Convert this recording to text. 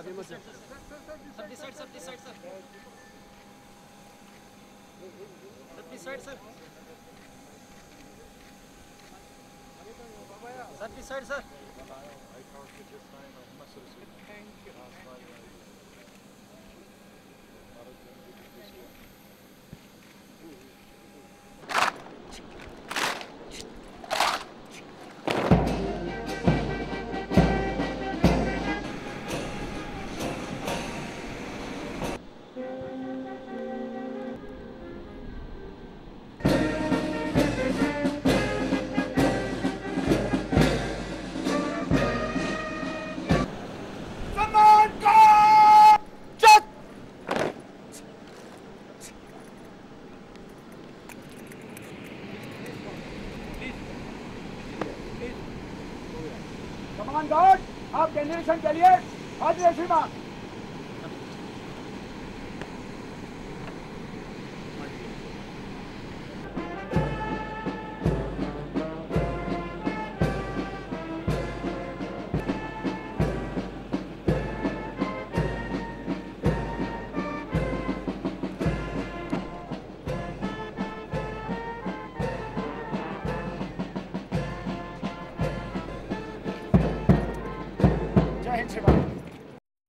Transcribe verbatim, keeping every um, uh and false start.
आगे मत sir this side sir this side sir sir this side sir sir this side sir कमान guard, आप destination के लिए हाजिर है।